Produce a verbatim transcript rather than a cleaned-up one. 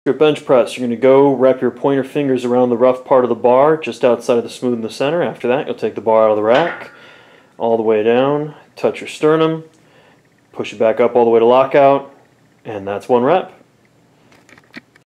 Your bench press, you're going to go wrap your pointer fingers around the rough part of the bar just outside of the smooth in the center. After that, you'll take the bar out of the rack all the way down, touch your sternum, push it back up all the way to lockout, and that's one rep.